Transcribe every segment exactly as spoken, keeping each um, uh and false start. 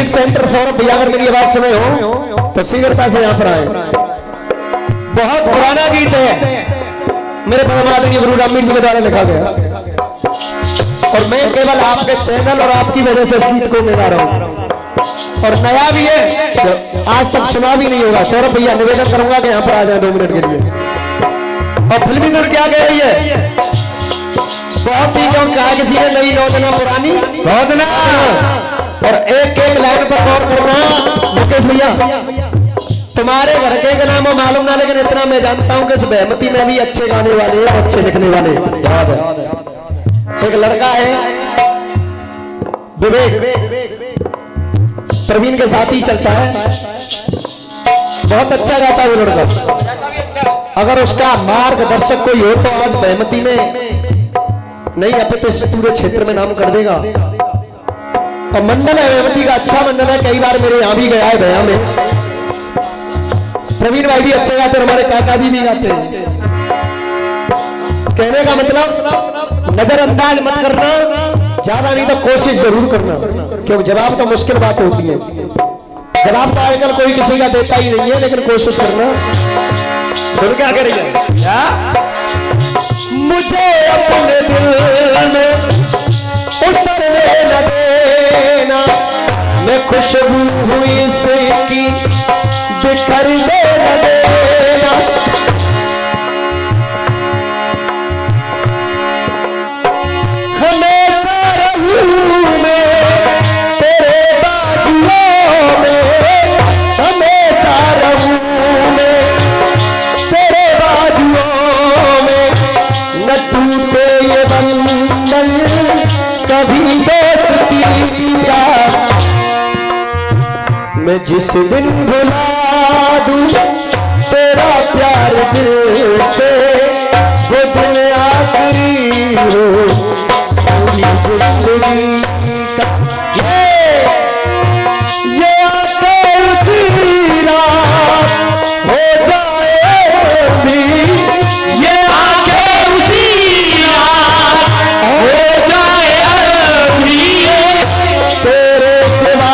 Music centre Saurabh भैया, अगर मेरी आवाज सुने हो तो शीघ्रता से यहाँ पर आए। बहुत पुराना गीत है, मेरे परमात्मा गुरु रामवीर जी के द्वारा लिखा गया, और मैं केवल आपके चैनल और आपकी वजह से इस गीत को गा रहा हूँ। और नया भी है, आज तक सुना भी नहीं होगा। सौरभ भैया निवेदन करूंगा कि यहाँ पर आ जाए दो मिनट के लिए। और फिल्मी धुन क्या कह रही है, बहुत ही क्यों कहा किसी ने, नई नौजना पुरानी सौजना। और एक एक लाइन पर गौर करना मुकेश भैया, तुम्हारे घर के का नाम मालूम ना, लेकिन इतना मैं जानता हूं कि इस बेहमती में भी अच्छे गाने वाले हैं, अच्छे लिखने वाले। याद है एक लड़का है विवेक, प्रवीण के साथ ही चलता है, बहुत अच्छा गाता है वो लड़का। अगर उसका मार्गदर्शक कोई हो तो आज बेहमती में नहीं, अब तो इस पूरे क्षेत्र में नाम कर देगा। और मंडल है बेहमती का, अच्छा मंडल है, कई बार मेरे यहाँ भी गया है भैया में। प्रवीण भाई भी अच्छे गाते, हमारे काका जी भी गाते हैं। कहने का मतलब नजरअंदाज मत करना, ज्यादा नहीं तो कोशिश जरूर करना, क्योंकि जवाब तो मुश्किल बात होती है। जवाब तो आजकल कोई किसी का देता ही नहीं है, लेकिन कोशिश करना। तो क्या करेंगे, मुझे अपने दिल में उतरने न देना, मैं खुशबू हुई इसकी बिखर दे न देना। हमेशा रहूं मैं तेरे बाजुओं में, हमेशा रहूं मैं तेरे बाजुओं में, न टूटे ये बंधन कभी दोस्ती का। मैं जिस दिन भुला दूं तेरा प्यार दिल से, वो दिन आखिरी हो पूरी जिंदगी का। ये ये आकर उसी रात हो जाए भी, ये आकर उसी रात हो जाए भी, तेरे सिवा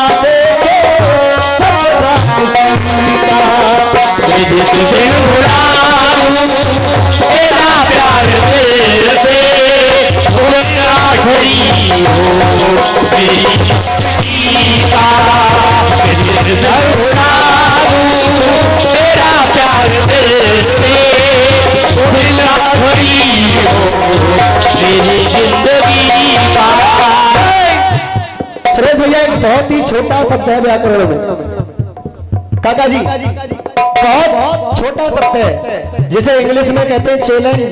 जिस दिन भुला दूं तेरा प्यार दिल से, वो आखिरी हो मेरी जिंदगी का। जिस दिन भुला दूं तेरा प्यार दिल से, वो आखिरी हो मेरी जिंदगी का। सुरेश भैया, एक बहुत ही छोटा शब्द है व्याकरण में, काका जी, बहुत छोटा शब्द है, जिसे इंग्लिश में कहते हैं चैलेंज,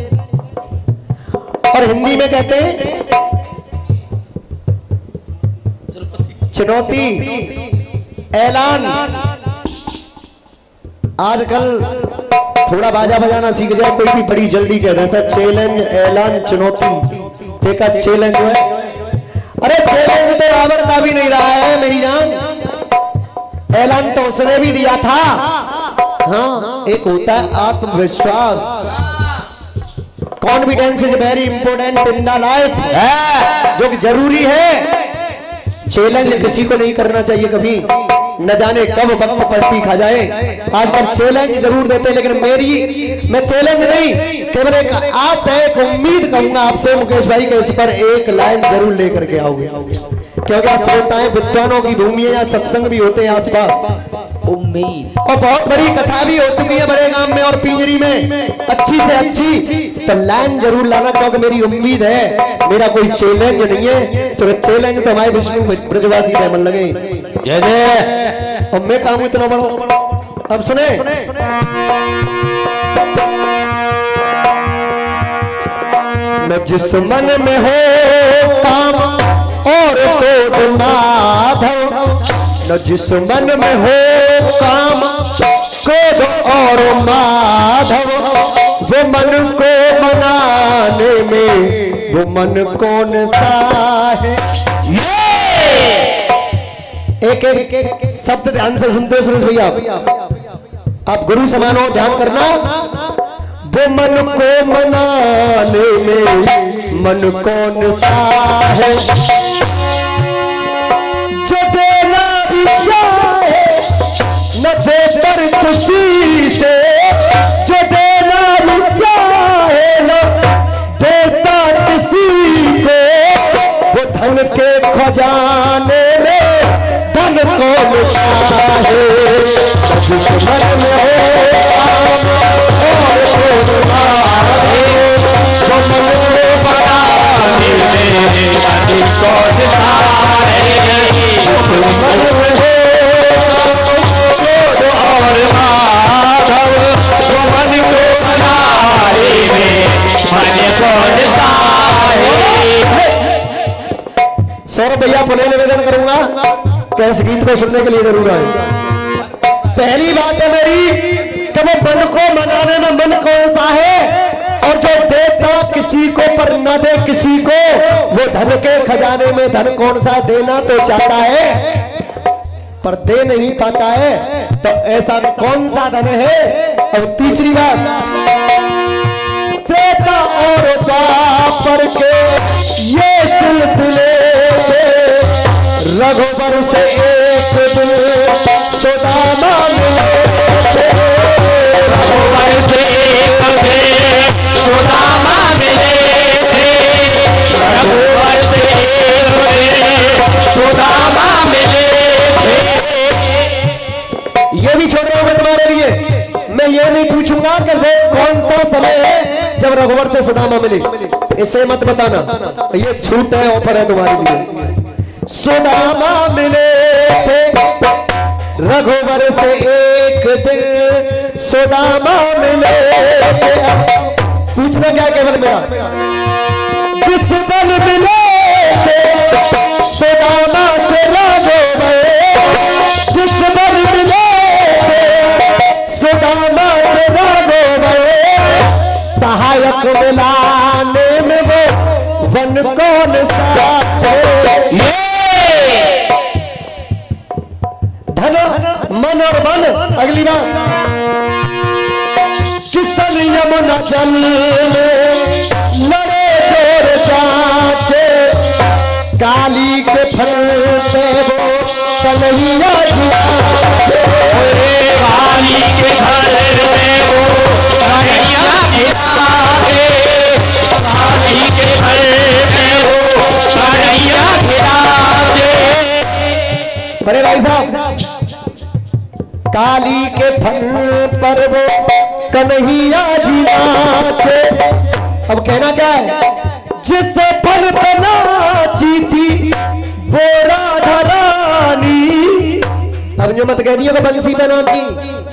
और हिंदी में कहते हैं चुनौती, ऐलान। आजकल थोड़ा बाजा बजाना सीख जाए कोई भी बड़ी जल्दी कह देता है चैलेंज, ऐलान, चुनौती। देखा चैलेंज है, अरे चैलेंज तो रावण का भी नहीं रहा है मेरी जान, ऐलान तो उसने भी दिया था। हाँ, एक होता है आत्मविश्वास, confidence is very important in the life, जो कि जरूरी है। चैलेंज किसी को नहीं करना चाहिए कभी, न जाने कब वक्त पलटी खा जाए। आज पर चैलेंज जरूर देते हैं, लेकिन मेरी मैं चैलेंज नहीं, केवल एक आस है, एक उम्मीद कहूंगा आपसे मुकेश भाई के, इस पर एक लाइन जरूर लेकर के आओगे, क्योंकि श्रोताएं विद्वानों की भूमि है, या सत्संग भी होते हैं आसपास। उम्मीद और बहुत बड़ी कथा भी हो चुकी है बड़े गांव में और पिंजरी में, अच्छी से अच्छी, तो लाइन जरूर लाना, क्योंकि मेरी उम्मीद है, मेरा कोई चैलेंज नहीं है। तो चैलेंज तो हमारे विष्णु ब्रजवासी का मन लगे, जय जय। और मैं काम इतना बड़ा, अब सुने, मैं जिस मन में हो काम और क्रोध माधव, न जिस मन में हो काम क्रोध और माधव, वो मन को मनाने में वो मन कौन सा है। एक एक, एक शब्द ध्यान से सुनते हो सुरेश भैया, आप गुरु समान हो, ध्यान करना। वो मन को मनाने में मन कौन सा है, जो पुनः निवेदन करूंगा कि इस गीत को सुनने के लिए जरूर आए। पहली बात है मेरी कि वो मन को मनाने में मन कौन सा है, और जो देता किसी को पर न दे किसी को, वो धन के खजाने में धन कौन सा देना तो चाहता है पर दे नहीं पाता है, तो ऐसा कौन सा धन है। और तीसरी बात, त्रेता और द्वापर के ये सिलसिले रघुवर से एक दिन सुदामा मिले, रघुवर से एक दिन सुदामा मिले थे, रघुवर से एक दिन सुदामा मिले थे। ये भी छोड़ रहा हूं मैं तुम्हारे लिए, मैं ये नहीं पूछूंगा कि वो कौन सा समय है जब रघुवर से सुदामा मिले, इसे मत बताना, ये छूट है, ऑफर है तुम्हारे लिए। सुदामा मिले थे रघुवर से एक दिन सुदामा मिले थे। पूछना क्या केवल मेरा, जिस दिन मिले थे सुदामा से रघुवर, जिस दिन मिले थे सुदामा से रघुवर, सहायक मिलाने में वो वन कौन सा है। धन मन और मन। अगली बात, किसन यमुना जल लड़े जोर चाचे, काली के फल पे वो कन्हैया जुआचे, काली के फल पे वो कन्हैया जुआचे, काली के फल पे वो कन्हैया जुआचे। बड़े भाई साहब, काली के फल पर वो कन्हैया जी नाचे। अब कहना क्या है, जिस फल पे नाची थी वो राधा रानी। अब जो मत कह दिया कि बंसी पे नाची,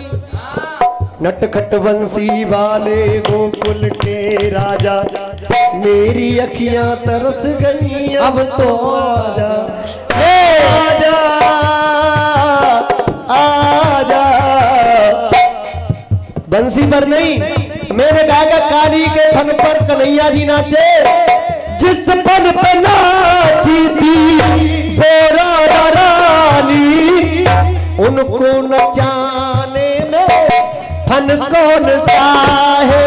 नटखट बंसी वाले गोकुल के राजा, मेरी अखियां तरस गई अब तो आजा, आजा आजा। बंसी पर नहीं, मैंने कहा कि काली के फन पर कन्हैया जी नाचे, जिस फन पर नाची थी वो राधा रानी, उनको नचाने में फन कौन सा है।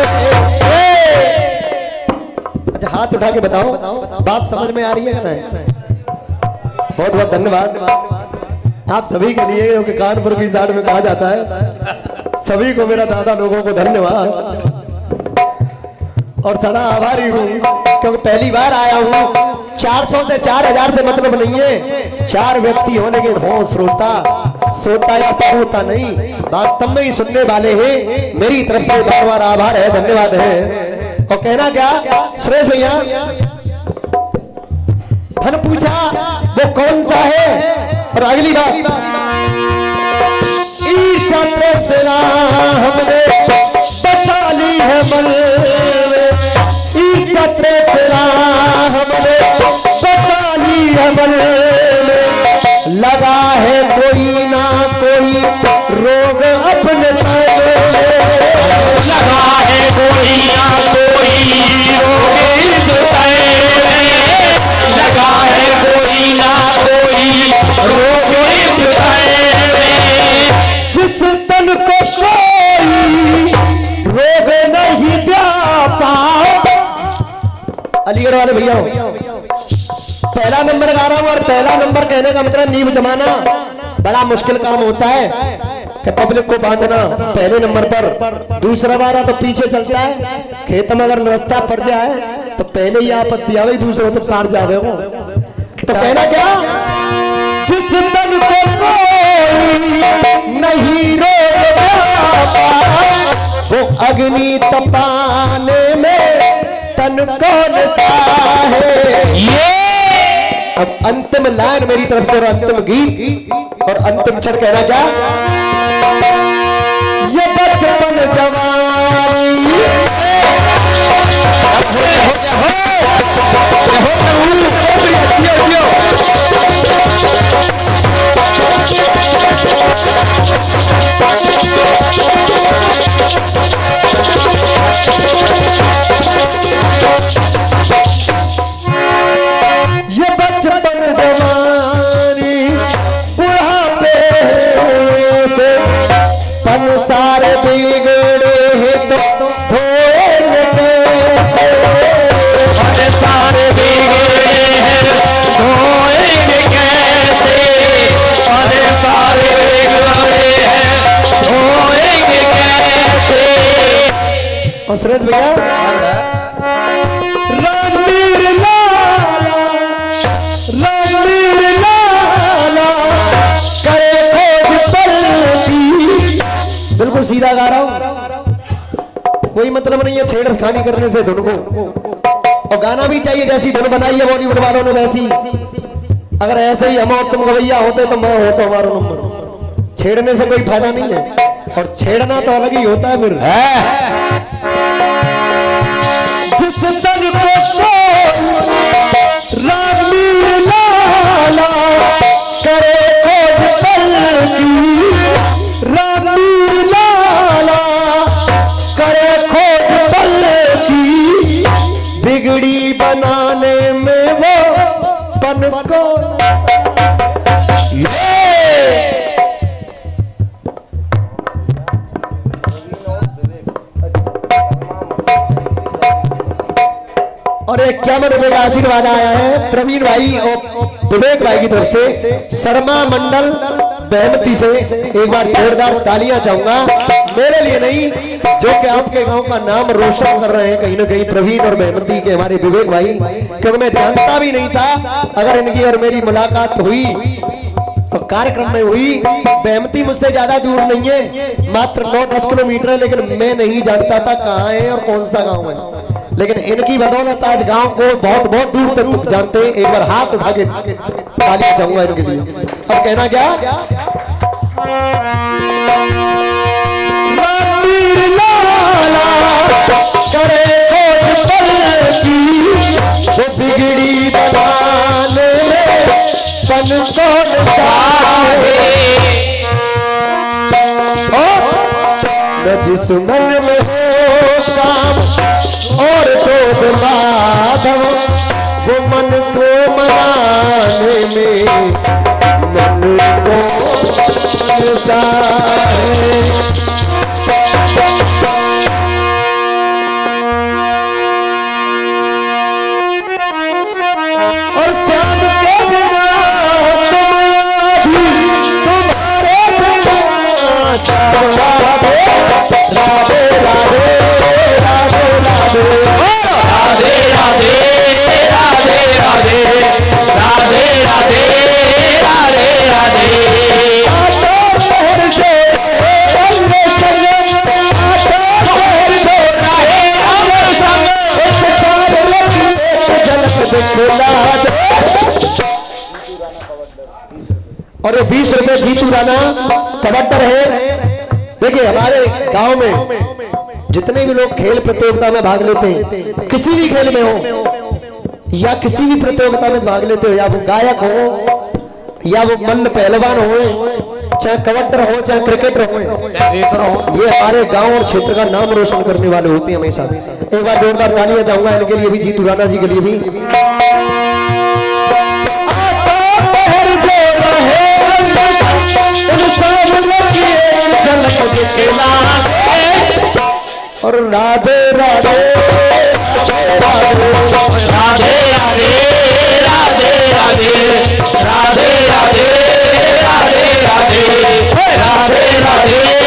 अच्छा हाथ उठा के बताओ, बात समझ में आ रही है कि नहीं? बहुत बहुत धन्यवाद आप सभी के लिए, क्योंकि कानपुर की साइड में कहा जाता है, सभी को मेरा दादा लोगों को धन्यवाद और सदा आभारी हूँ, क्योंकि पहली बार आया हूँ। चार सौ से चार हजार से मतलब नहीं है, चार व्यक्ति हो लेकिन हो श्रोता, श्रोता या श्रोता नहीं, वास्तव में ही सुनने वाले हैं। मेरी तरफ से बार बार आभार है, धन्यवाद है। और कहना क्या सुरेश भैया, धन पूछा वो कौन सा है, और अगली बात, ईर्ष्या तृष्णा हमने बचा ली है मन में, ईर्ष्या तृष्णा हमने बचा ली है मन में, लगा है कोई ना कोई रोग अपने तन में, लगा है कोई ना कोई रोग इस तन में, लगा है कोई ना कोई रोग इस तन में, जिस तन को कोई रोग नहीं व्यापा। अलीगढ़ वाले भैया पहला नंबर गा रहा हूं, और पहला नंबर कहने का मतलब नींव जमाना बड़ा मुश्किल काम होता है कि पब्लिक को बांधना पहले नंबर पर, दूसरा बारा तो पीछे चलता है, खेत में अगर रास्ता पड़ जाए तो पहले ही आपत्ति आवे, दूसरे तो पार जावे हो। तो कहना क्या, जिस तन को कोई नहीं रोक वो अग्नि तपाने में तन कौन सा है। ये अब अंतिम लाइन मेरी तरफ से और अंतिम गीत और अंतिम क्षण कहना क्या, ये बचपन जवानी हो, हो, हो, हो, हो, हो, हो, हो, हो, है रणवीर लाला रणवीर लाला करे खोज पलटी। बिल्कुल सीधा गा रहा हूं, कोई मतलब नहीं है छेड़खानी करने से धुन को। और गाना भी चाहिए जैसी धुन बनाई है बॉलीवुड वालों ने वैसी। अगर ऐसे ही हम और तुम गवैया होते तो मैं होता हमारा नंबर। छेड़ने से कोई फायदा नहीं है, और छेड़ना तो अलग ही होता है फिर है। जिस तन को रणवीर लाला करे खोज पलटी, रणवीर लाला करे खोज पलटी, बिगड़ी बनाने में वो पन को और एक क्या मेरे का आशीर्वाद आया है प्रवीण भाई और विवेक भाई की तरफ से, शर्मा मंडल बेहमती से एक बार जोरदार तालियां चाहूंगा। मेरे लिए नहीं, जो कि आपके गांव का नाम रोशन कर रहे हैं कहीं ना कहीं, प्रवीण और बेहमती के हमारे विवेक भाई, क्योंकि मैं जानता भी नहीं था। अगर इनकी और मेरी मुलाकात हुई तो कार्यक्रम में हुई। बेहमती मुझसे ज्यादा दूर नहीं है, मात्र नौ दस किलोमीटर है, लेकिन मैं नहीं जानता था कहाँ है और कौन सा गाँव है। लेकिन इनकी बदौलत आज गांव को बहुत बहुत दूर तक जानते हैं। एक बार हाथ उठा के तालियां चाहूंगा इनके लिए। अब कहना क्या, रणवीर लाला करे खोज पलटी, वो बिगड़ी बनाने में पन को न जिस मन में हो काम और तो माधव, वो मन को मनाने में मन को सारे। और श्याम के बिना तुम भी तुम्हारे बिना राधे राधे राधे राधे राधे राधे राधे राधे राधे राधे राधे राधे राधे। और ये बीस रुपए जीतू राणा कबड्डर है। देखिए हमारे गांव में जितने भी लोग खेल प्रतियोगिता में भाग लेते हैं, किसी भी खेल में हो या किसी भी प्रतियोगिता में भाग लेते हो, या वो गायक हो या वो मल्ल पहलवान हो, चाहे कबड्डर हो चाहे क्रिकेटर हो, ये हमारे गांव और क्षेत्र का नाम रोशन करने वाले होते हैं हमेशा। एक बार जोरदार तालियां चाहूंगा इनके लिए भी, जीतू राणा जी के लिए भी। और राधे राधे राधे राधे राधे राधे राधे राधे राधे राधे राधे राधे राधे